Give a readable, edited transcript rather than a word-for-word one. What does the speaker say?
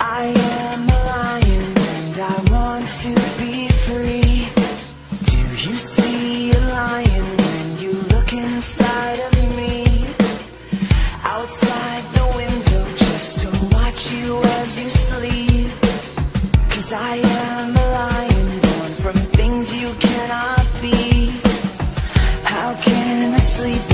I am a lion and I want to be free. Do you see a lion when you look inside of me? Outside the window just to watch you as you sleep. 'Cause I am a lion born from things you cannot be. How can I sleep